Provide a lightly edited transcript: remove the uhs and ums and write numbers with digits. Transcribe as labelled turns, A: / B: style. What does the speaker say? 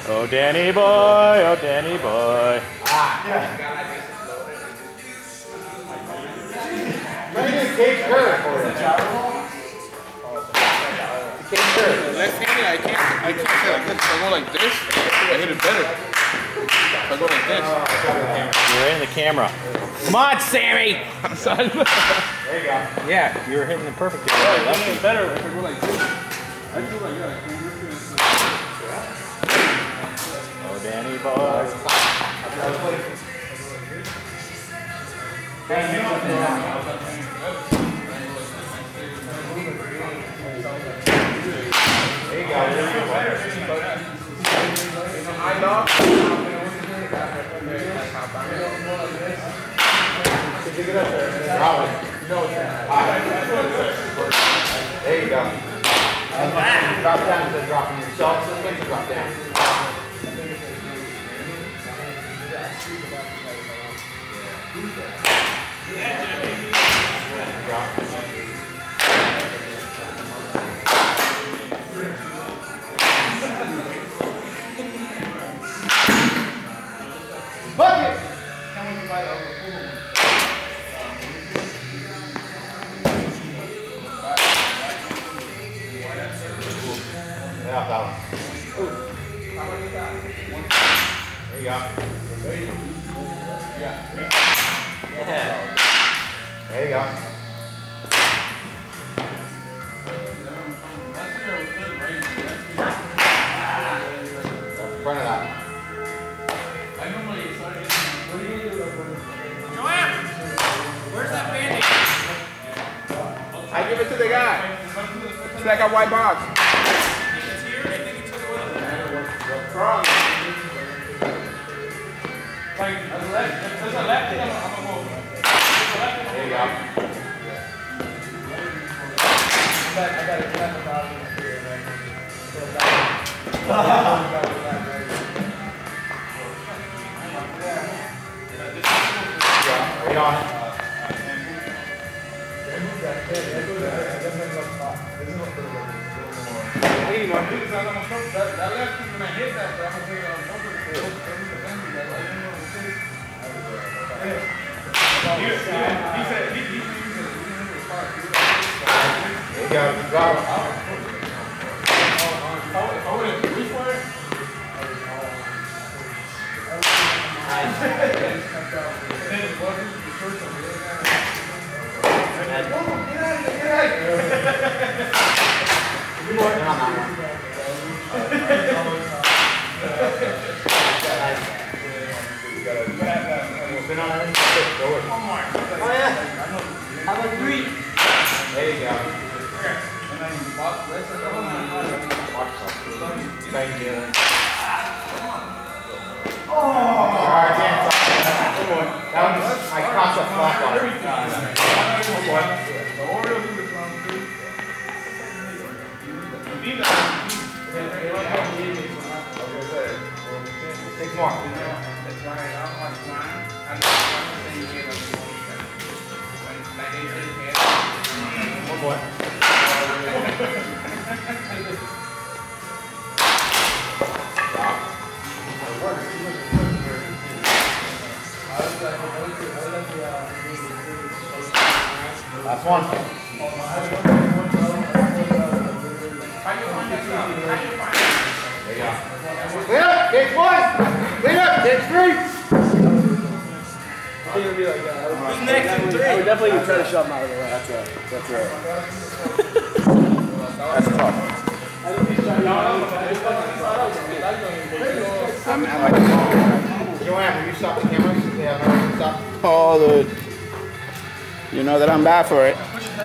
A: Oh, Danny boy, oh, Danny boy.
B: Left-handed, I can't hit like this. If I go like this, I hit it better. If I go like this.
A: You're in the camera. Come on, Sammy!
B: There
A: you go. Yeah, you were hitting it perfectly.
B: Yeah, I hit it better if I go like this. I feel like, yeah, I can
A: Oh, Danny boy.
C: There you go. There you go. Drop down instead of dropping yourself. This thing should drop down. Bucket! Yeah, that one. There you go. Yeah. There you go. In front of that.
B: Where's that bandage?
C: I give it to the guy. It's like a white box. What's wrong?
B: Like, there's a left hand.
C: There you go. I got it. Wait on it.
B: That left when I hit that, I'm going to take it on shoulder. He said,
C: There you go. Drop it.
B: if I would have reached for it, then it wasn't the first one.
C: Good morning on that one. Spin on it. Go with it.
B: One more.
C: Oh yeah. How about three? There you go.
B: And then watch the rest of the one.
C: Thank you.
B: Oh!
C: Alright, dance off. That was, I crossed a flat on it.
B: The order of the front two.
C: Six more. One more. Last one. There you go. Clean up, take one. Clean up, take three.
A: Who's next in three?
D: I would definitely try to shove him out of the way. That's right. That's tough.
C: Joanne, will you stop the cameras? They have no stop.
D: Oh, dude. You know that I'm bad for it.